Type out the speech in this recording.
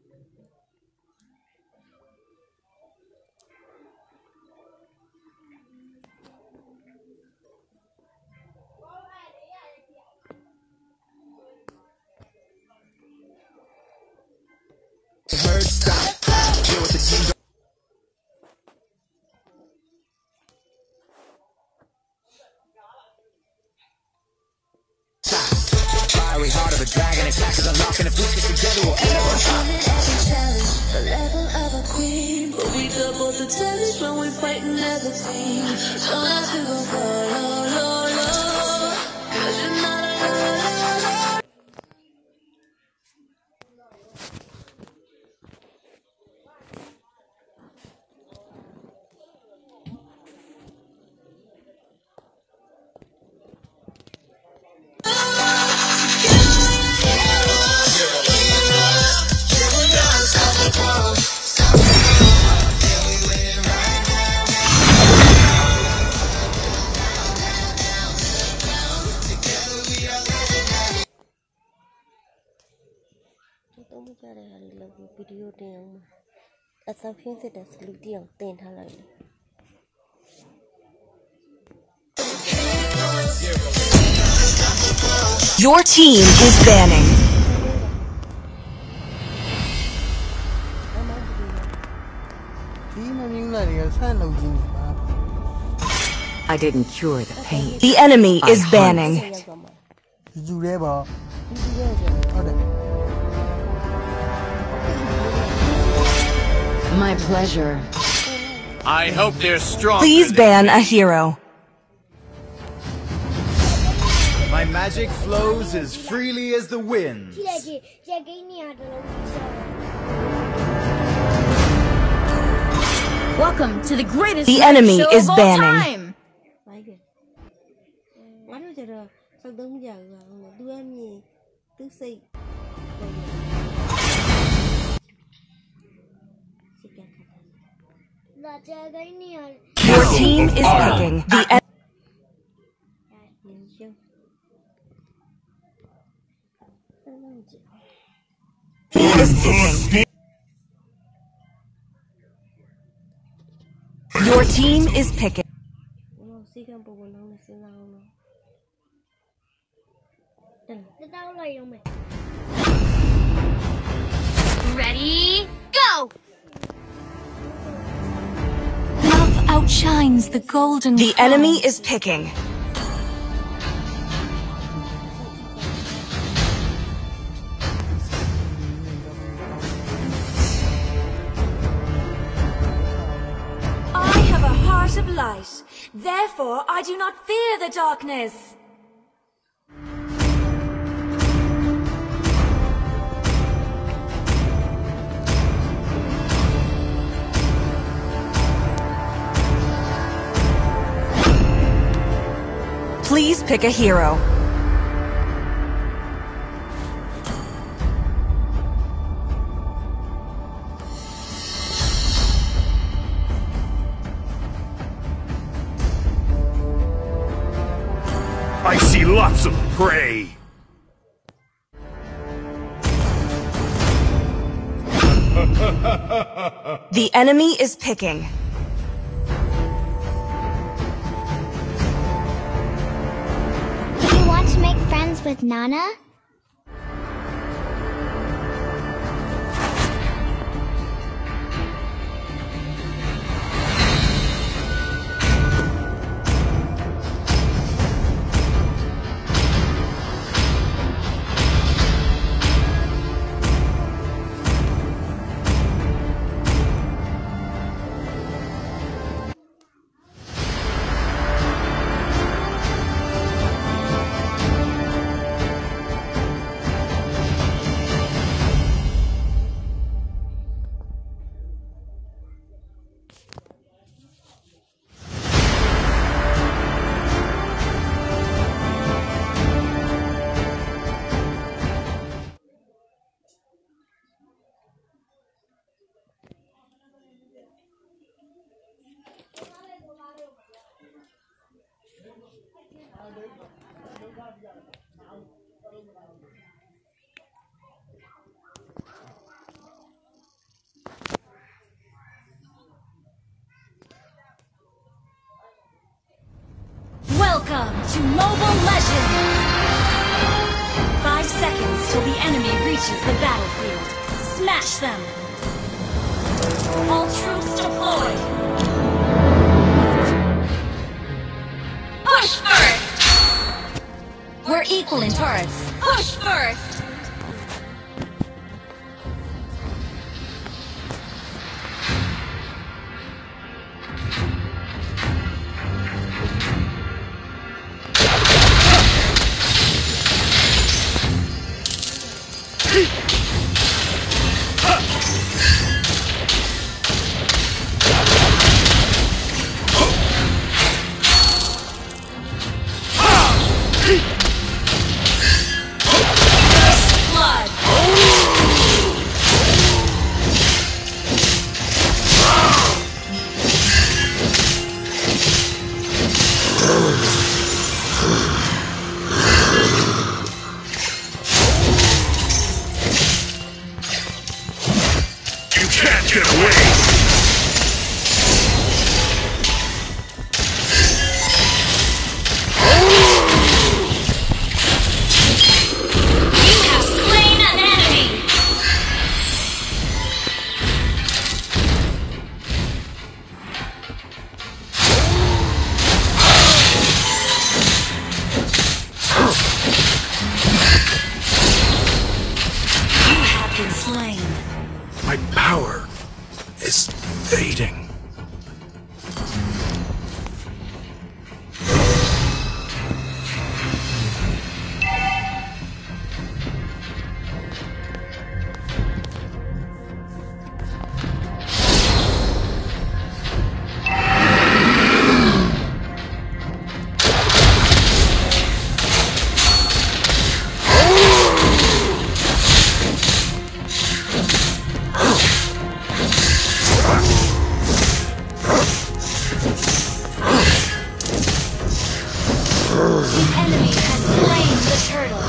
Heard stop. Deal with the team. Fiery heart of a dragon, attackers unlocking. If we stick together, we'll end up on top. Every challenge, the level of a queen, but we got both the talents when we fighting as a team. Don't have to go far, no, 'cause you're not alone. Your team is banning. I didn't cure the pain. The enemy is banning. My pleasure. I hope they're strong. Please ban a hero. My magic flows as freely as the wind. Welcome to the greatest The enemy show is of all banning. time. Your team is picking. The enemy is picking. Your team is picking. Ready, go! Love outshines the golden The enemy is picking. I have a heart of light, therefore I do not fear the darkness. Please pick a hero. I see lots of prey. The enemy is picking. Do you want to make friends with Nana? Welcome to Mobile Legends! 5 seconds till the enemy reaches the battlefield. Smash them! All troops deployed! Push first! We're equal in turrets. Push first! Get away! My power is fading. The enemy has slain the turtle.